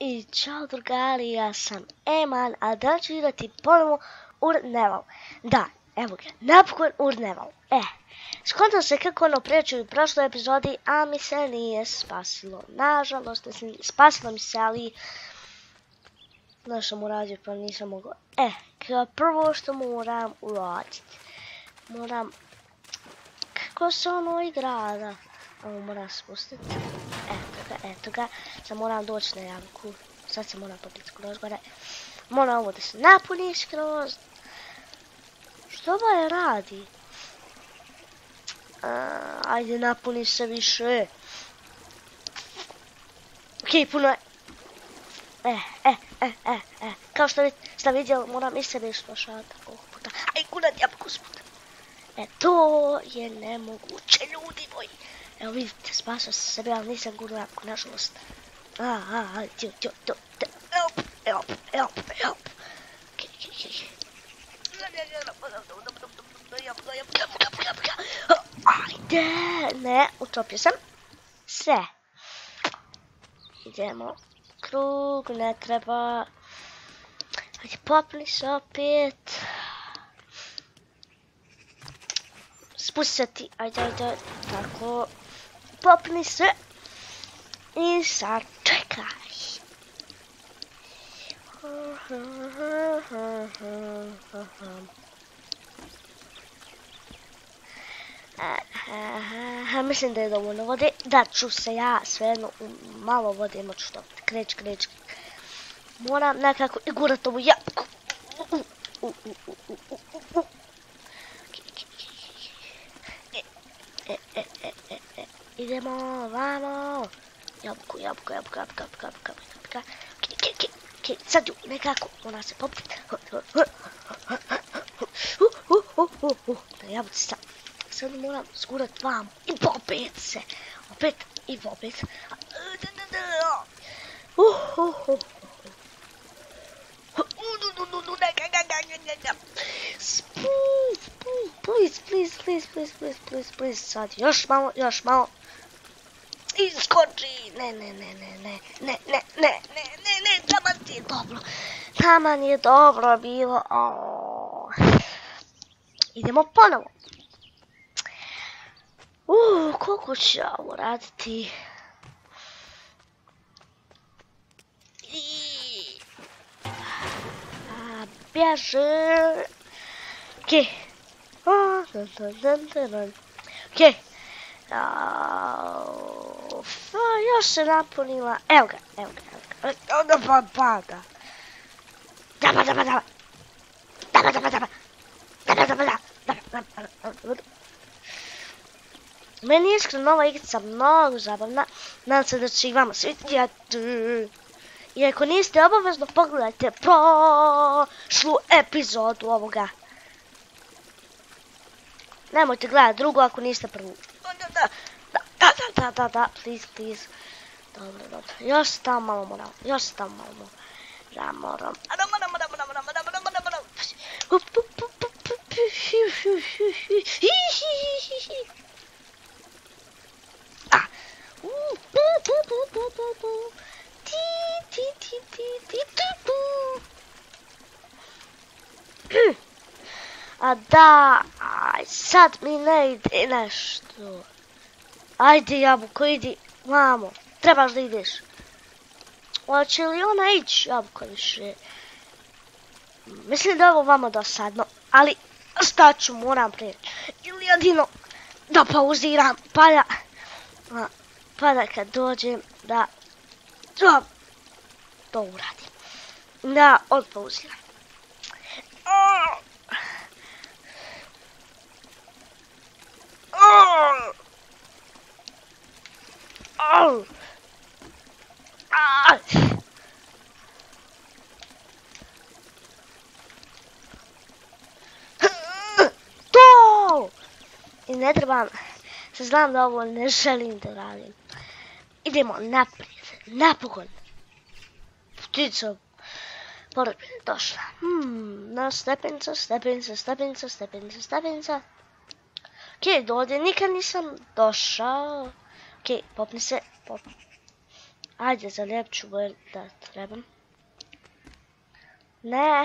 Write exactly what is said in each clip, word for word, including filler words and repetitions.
I čao drugari, ja sam Eman, a da ću igrati ponovo Urneval. Da, evo ga, napokon Urneval. E, skontao se kako ono pričaju u prošloj epizodi, a mi se nije spasilo. Nažalost, spasilo mi se, ali znaš što mu uradio, pa nisam mogla. E, kao prvo što moram uraditi, moram, kako se ono igra, da, ovo moram spustiti. Eto ga, eto ga, sad moram doći na javku, sad se moram popiti skroz gore, moram ovo da se napuni skroz. Što ovaj radi? A, ajde napuni se više. Okej, puno je. E, e, e, e, e, kao što ste vidjeli, moram i sebe ispošati ovog puta. Aj, kudat jabuku sputa. E, to je nemoguće, ljudi moji. Evo vidite, spasao sam sebe, ali nisam guru jabuku, nažalost. A, a, a, tjo, tjo, tjo, tjo, help, help, help, help. Okej, okej, okej. Ajde, ne, utopio sam se. Idemo, krug, ne treba. Ajde, popni se opet. Spusti se ti, ajde, ajde, tako. Popni se. I sad čekaj. Mislim da je dovoljno vode, da ću se ja svejedno u malo vode moću štopiti, kreć, kreć. Moram nekako i gurat ovu jabuku. Idemo, vamo. Jabuku, jabuku, jabuku, jabuku, jabuku, jabuku, jabuku. Okej, sad ju nekako mora se popiti. Da jabuci sad. Sad moram skurat vam i popet se. Opet i popet. Please, please, please, please, please, please, please, sad još malo, još malo. Iskoči, ne, ne, ne, ne, ne, ne, ne, ne, ne, ne, ne, taman ti je dobro, taman je dobro bilo, oooo. Idemo ponovo. Uuu, koliko ću ja ovo raditi? A, bježe. Okej. Okej. Još se napunila. Evo ga, evo ga, evo ga. Onda pa pada. Daba, daba, daba. Daba, daba, daba. Daba, daba, daba. Daba, daba, daba. Meni je iskreno ova igrica mnogo zabavna. Nadam se da će i vama svidjeti. I ako niste, obavezno pogledajte prošlu epizodu ovoga. Nemojte gledati drugu ako niste prvu. Da, da, da, da, da, da, please, please. Dobro, dobro. Još se tamo malo moram. Još se tamo malo moram. Da, moram. Adam, adam, adam, adam, adam, adam, adam, adam, adam. Ah. A da, aj, sad mi ne ide nešto. Ajde jabuko, idi, mamo, trebaš da ideš. Hoće li ona ići jabuko više? Mislim da je ovo vama dosadno, ali šta ću, moram prijeći. Ili jedino da pauziram, pa da, pa da kad dođem da to, to uradim. Da, odpouziram. Oh! Oh! Ah! To! I ne trebam, se znam da ovo ne želim da radim. Idemo naprijed, napokon. Ptica pored je došla. Hmm, na stepenca, stepenca, stepenca, stepenca, stepenca. Okej, do ovdje nikad nisam došao. Okej, popni se, popni. Ajde, zalijepit ću bolje da trebam. Ne.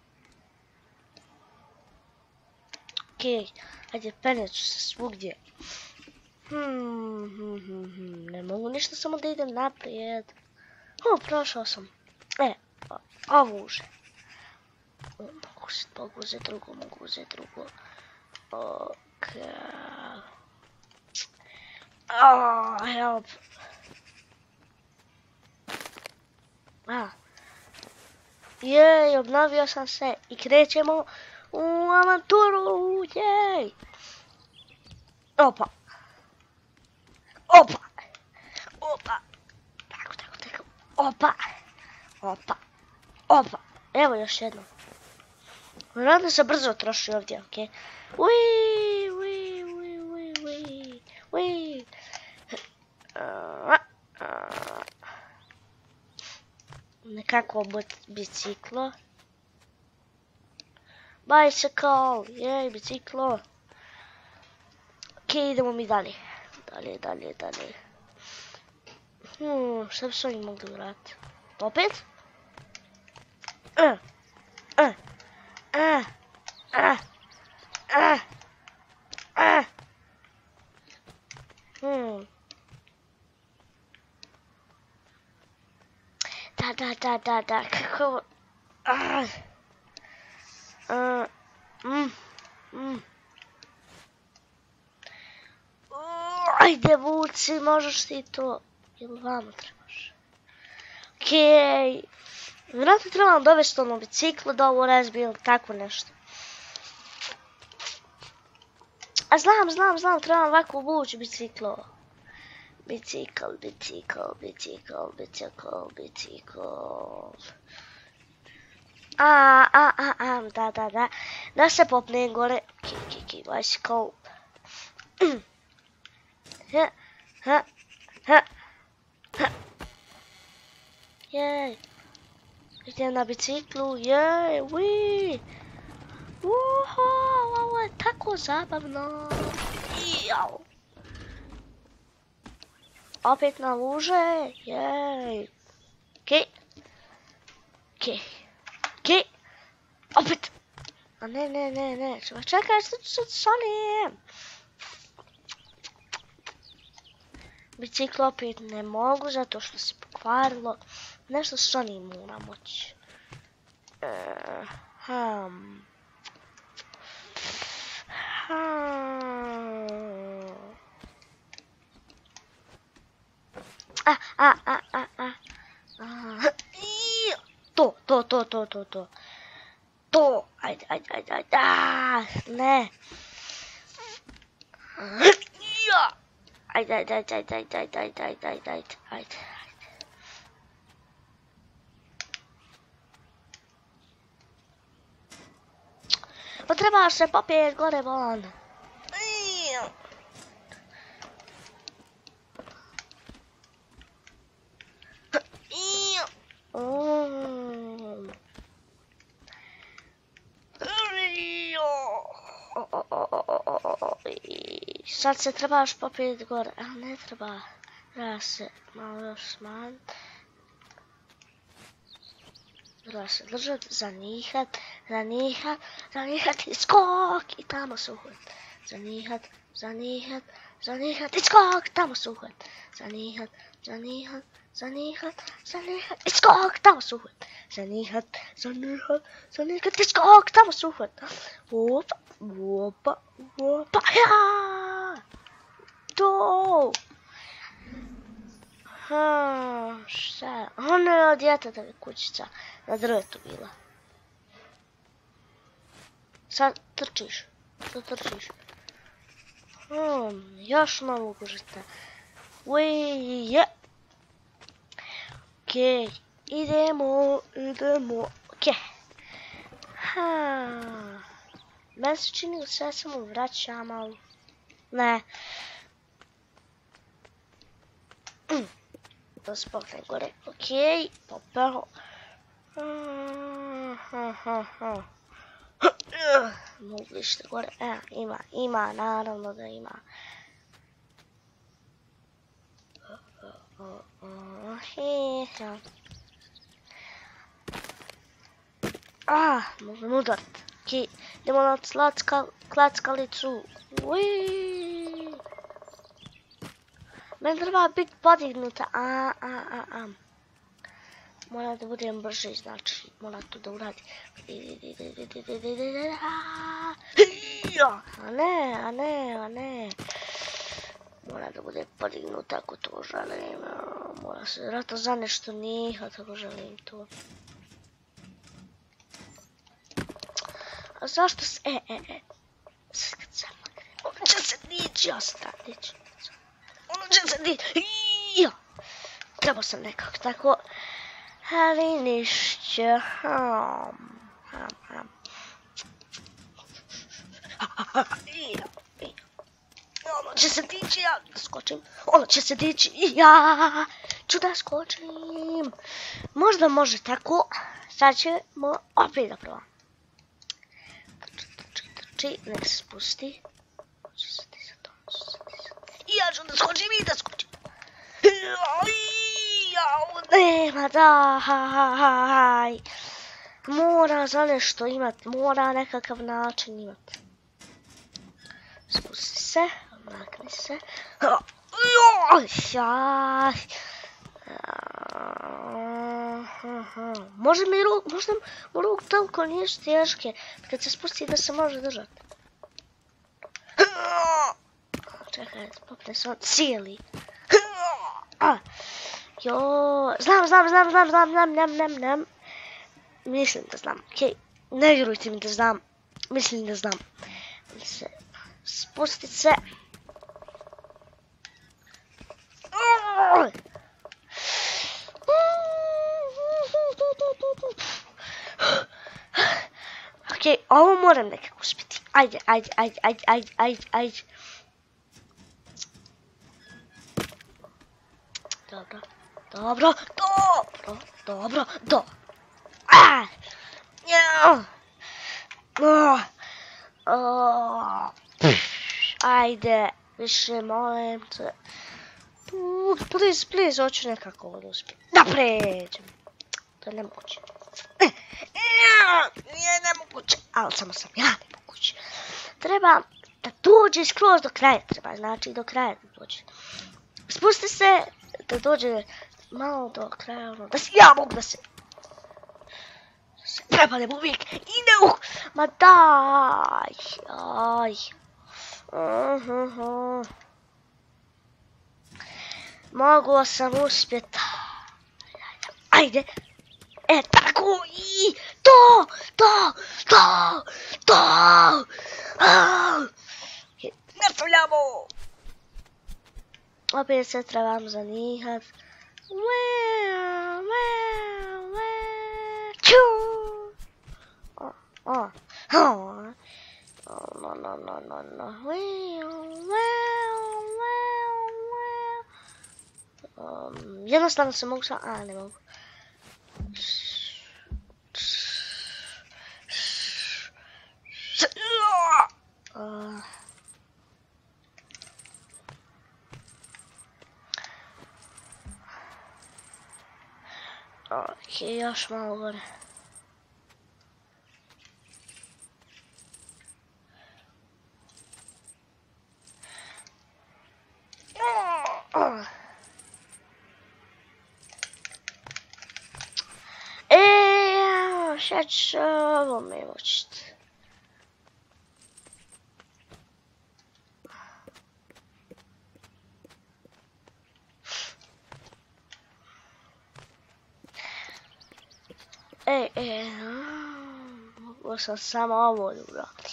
Okej, ajde, penjet ću se svugdje. Hmm, hmm, hmm, hmm, ne mogu ništa, samo da idem naprijed. O, prošao sam. E, ovo uže. Mogu uzeti, mogu uzeti drugo, mogu uzeti drugo. Okej. Oh, help. A. Jej, obnovio sam se i krećemo u avanturu, jej. Opa. Opa. Opa. Tako, tako, tako. Opa. Opa. Opa. Evo još jedno. Vjerojatno se brzo troši ovdje, okej. Ui, ui, ui, ui, ui. Ui. Nekako biciklo. Bicycle, jej, biciklo. Okej, idemo mi dalje. Dalje, dalje, dalje. Hmm, šta bi se oni mogli vratiti? Opet? Uh, uh, uh, uh, uh, uh. Hmm. Da, da, da, da, da, kako... Uh. Uh. Mm. Mm. Uh, ajde, vuci, možeš ti to. Ili vamo trebaš? Okej. Vjerojatno trebam dovesti ono biciklo da ovo razbije ili tako nešto. A znam, znam, znam, trebam ovako vući biciklo. Bicikl, bicikl, bicikl, bicikl, bicikl. A, a, a, a, da, da, da. Da se popne gore. Ki, ki, ki, bicycle. Ha, ha, ha, ha. Jej. Idem na biciklu, jej, ui. Uho, ovo je tako zabavno. Jau. Opet na luže, jej. Okej. Okej. Okej. Opet. A ne, ne, ne, ne. Čekaj, što ću sad šalim. Biciklo opet ne mogu, zato što se pokvarilo. Nešto s onim mora moći. Uh, hmm. Hmm. A, a, a, a, a. To, to, to, to, to, to. To, ajde, ajde, ajde, ajde. A, ne. Ajde, ajde, ajde, ajde, ajde, ajde, ajde, ajde, ajde, ajde, ajde. Pa trebaš se popet gore volan. Sad se trebaš popet gore, a ne treba. Treba se malo još smanjiti. Treba se držati, zanihat, zanihat, zanihat i skok i tamo se uhvat. Zanihat, zanihat, zanihat i skok, tamo se uhvat. Zanihat, zanihat, zanihat, zanihat i skok, tamo se uhvat. Zanihat, zanihat, zanihat i skok, tamo se uhvat. Opa, opa, opa, ja! To! Ha, šta? Ono je od djetetove kućica na drvetu bila. Sad trčiš. Sad trčiš. Hmm, još malo gužete. Ui, je. Okej, idemo, idemo. Okej. Ha. Meni se čini sve samo vraćam, ali... Ne. Da se popne gore. Okej, popeo. Mogu više gore. E, ima, ima, naravno da ima. A, možemo udarat. Okej, idemo na klackalicu. Uiii. Meni treba biti podignuta. A, a, a, a. Mora da budem brži, znači, mora to da uradi. A ne, a ne, a ne. Mora da bude podignuta ako to želim. Mora se vjerojatno za nešto nihat ako želim to. A zašto se... E, e, e. Sad kad sam nakrenu. Ono će se dići, ja sam dići. Ono će se dići. Trebao sam nekako tako. Ali nišće. Ham, ham, ham. Ono će se dići, ja da skočim. Ono će se dići, ja ću da skočim. Možda može tako. Sad ćemo opet da probam. Trči, nek se spusti. I ja ću da skočim i da skočim. Nema, daj. Mora za nešto imati, mora nekakav način imati. Spusti se, makni se. Može mi ruk, možda mu ruk toliko nije teške, kad se spusti da se može držati. Čekaj, popne se on cijeli. Jo, znam, znam, znam, znam, znam, znam, znam, znam, znam. Mislim da znam, okej. Ne vjerujte mi da znam. Mislim da znam. Spustit se. Okej, ovo moram nekako uspjeti. Ajde, ajde, ajde, ajde, ajde, ajde, ajde. Dobro, dobro, dobro, dobro, dobro. Ah! Ja! Oh! Oh! Ajde, više molim te. Uh, please, please, hoću nekako ovo da uspijem. Da pređem. To je nemoguće. Nije nemoguće, ali samo sam ja nemoguće. Treba da dođe skroz do kraja, treba znači do kraja da dođe. Spusti se, da dođe malo do kraja, ono, da se ja mogu da se... Da se prepadem uvijek i ne uh... Ma daj, aj. Uh -huh. Mogu sam uspjet. Ajde. E, tako i to, to, to, to. Nastavljamo. Opet se trebam zanihat. O, o, no, no, no, no, no. Um, jednostavno se mogu sa... A, ne mogu. Uh. Ok, još malo gore. Uh. E, šta će ovo mi učiti? E, e, mogu sam samo ovo da uradim.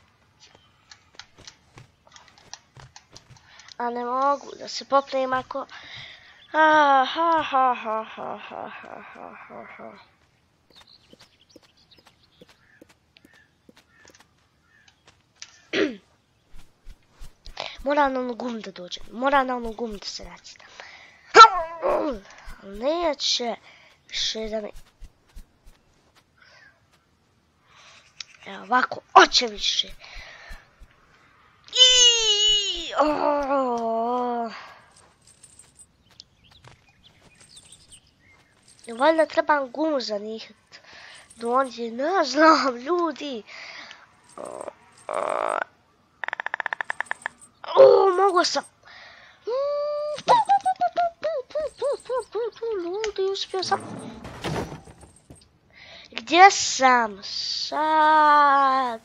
A ne mogu da se popnem ako... Ha, ha, ha, ha, ha, ha, ha, ha, ha. Mora na onu gum da dođe. Mora na onu gum da se nacita. Neće više da mi... Evo ovako, oće više. Iiii, oh. Valjda trebam gumu za njih. Donje, ne znam, ljudi. O, mogu sam. Ljudi, uspio sam. Gdje sam sad?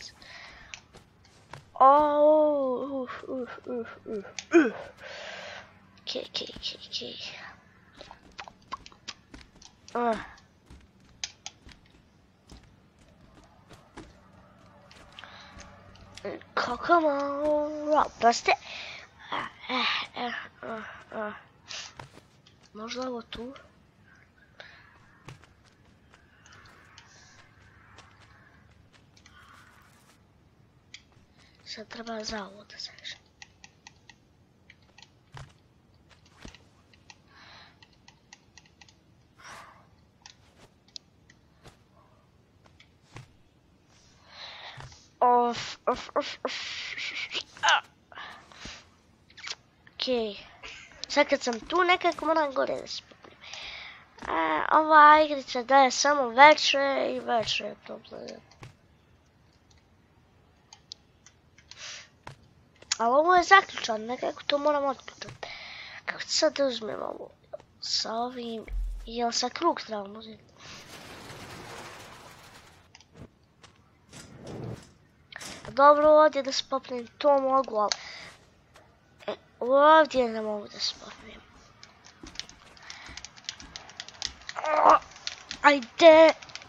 O, uf, uf, uf, uf, uf. Okej, okej, okej, okej. Uh. Kako malo, proste. Uh, uh, uh, uh. Možda ovo tu? Sad treba za ovo da zavišem. Of, of, of, of. Okej. Sad kad sam tu nekako moram gore da spopnem. Ova igrica daje samo veće i veće probleme. Ali ovo je zaključan, nekako to moram otputati. Kako ću sad da uzmem ovo? Sa ovim, jel sa krug trebam uzeti? Dobro, ovdje da spopnem, to mogu, ali... E, ovdje ne mogu da spopnem. Ajde!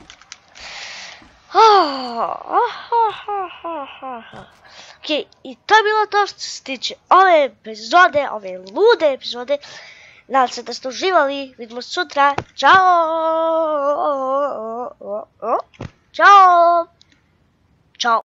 Ok, i to je bilo to što se tiče ove epizode, ove lude epizode. Nadam se da ste uživali, vidimo sutra, čao! Čao! Čao!